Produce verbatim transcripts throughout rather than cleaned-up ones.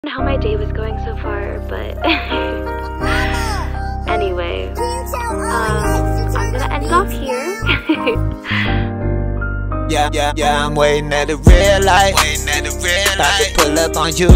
How my day was going so far, but anyway, um, I'm gonna end off here. Yeah, yeah, yeah, I'm waiting at the red light. Waiting at the red light. About to pull up on you.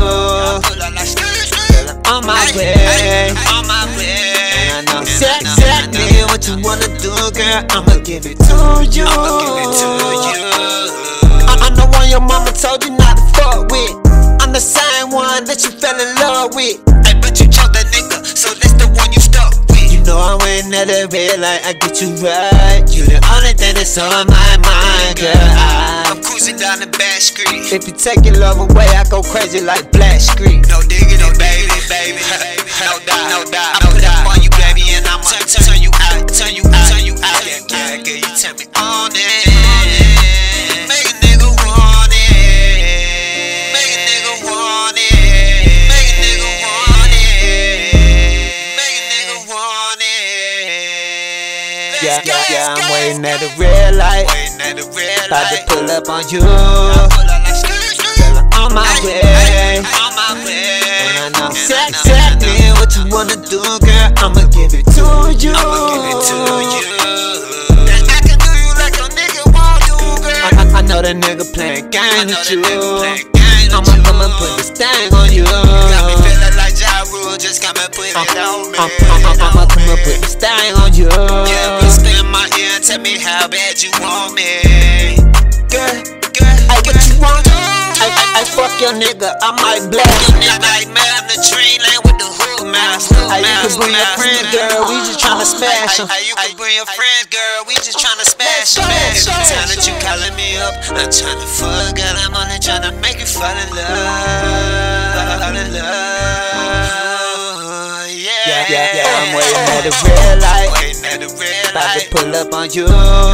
On my way, on my way. And I know exactly what you wanna do, girl. I'ma give it to you. I'ma give it to you. I'm the one your mama told you not to fuck with. I'm the same one that you fell in love with. I bet you chose that nigga, so that's the one you stuck with. You know I'm waiting at the red light, I get you right. You the only thing that's on my mind, girl. I, I'm cruising down the back street. If you take your love away, I go crazy like Black Street. No digging, no baby, baby. No doubt, no doubt, no doubt. On you, baby, and I'ma turn, turn you out, turn you out, turn you out. Yeah, yeah, girl, you tell me on it. Make a nigga want it. Make a nigga want it. Make a nigga want it. Make a nigga want it. Yeah, yeah, yeah, I'm waiting at the red light. Waiting at the red light. About to pull up on you. On my way, on my way. And I know exactly what you wanna do, girl. I'ma give it to you. I'ma give it to you. That I can do you like a nigga want you, girl. I, I, I know that nigga playing games with you. I'ma come and put this thing on you. Got me feeling like Ja Rule, just come and put it on me. I'ma come and put this thing on you. Yeah, whisper in my ear and tell me how bad you want me. Girl, girl, I what you want? I, I, I fuck your nigga, I might blast your nigga. I man on the train lane with the hook mouse. I, you can bring your friend, girl, we just tryna smash him. You can bring your friend, girl, we just tryna smash him. Every time that you calling me up, I'm tryna fuck, girl, I'm only tryna make you fall in love. Fall in love. Yeah, yeah, yeah, yeah. I'm waiting at the red light. About to pull up on you.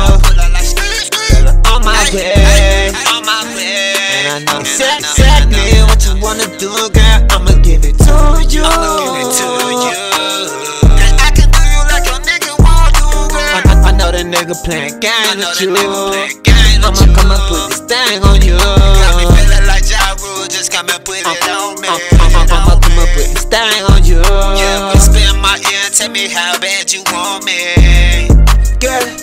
On my way, on my way. And I know exactly what you wanna do, girl. I'ma give it to you. I'ma give it to you. And I can do you like your nigga want to, girl. I, I, I know that nigga playing games with you. I'ma come and put this thing on you. Got me feeling like Ja Rule, just come and put it on me. I'ma come and put this thing on you. Yeah, whisper in my ear and tell me how bad you want me, girl.